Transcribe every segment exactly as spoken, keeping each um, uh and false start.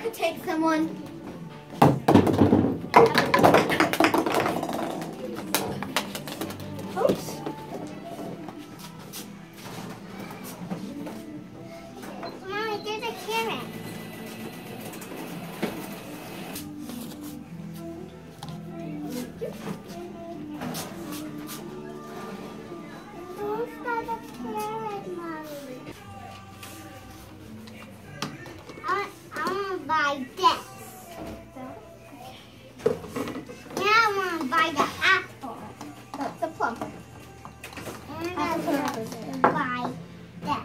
could take someone. Oops. Mommy, there's a carrot. Who's got a carrot, Mommy? I, I want to buy this. Now I want to buy the apple. That's a plum. And I want to buy this.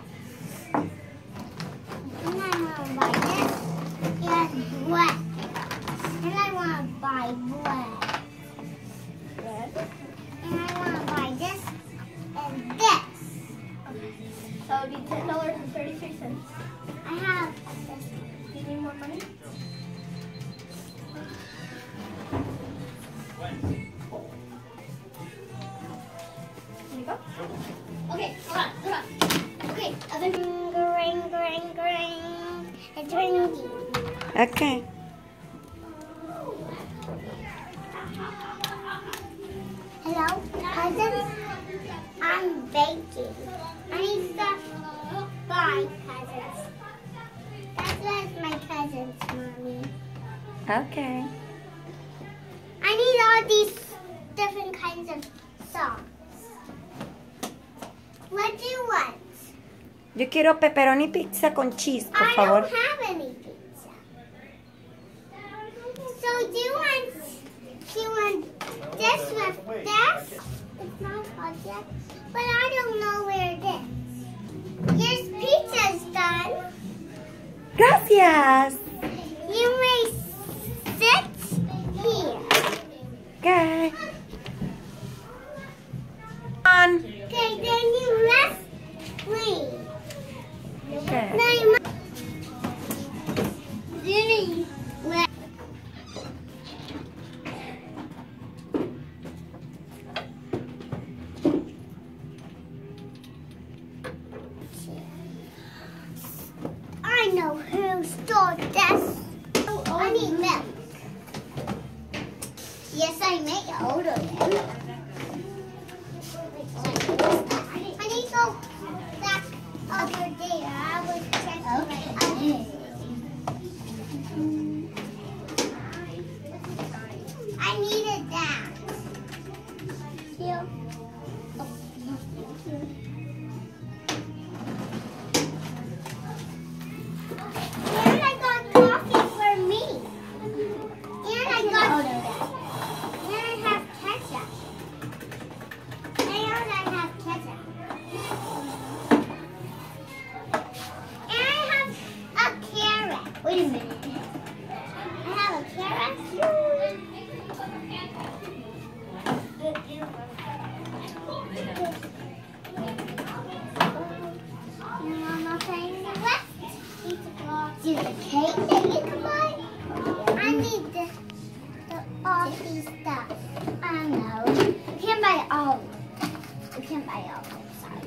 And I want to buy this and bread. And I want to buy bread. Red. And I want to buy this and this. So it'll be ten dollars and thirty-three cents. I have this. Do you need more money? Here you go. Okay, hold on, hold on. Okay, other. Ring, ring, ring. It's ringing. Okay. Hello, cousins. I'm baking. I need stuff. Bye, cousins. That's what's my cousins, Mommy. Okay. I need all these different kinds of sauce. What do you want? Yo quiero pepperoni pizza con cheese, por I favor. don't have any pizza. So do you want? Do you want this with this? It's not hot yet, but I don't know where it is. Your pizza's done. Gracias. You may sit here. Okay. On. Okay, then you rest me. Okay. Now you must. Then you rest. I know who stole this. Oh, I need milk. Yes, I may order it. I need to go back over there. I was checking. Okay. I needed that. Here. Oh, no, thank you. And I got coffee for me. And I got. And I have ketchup. And I have ketchup. And I have a carrot. Wait a minute. I have a carrot. You want nothing left? Do the cake that you can buy? I need the, the all these stuff. I don't know. You can't buy all of them. You can't buy all of them, sorry.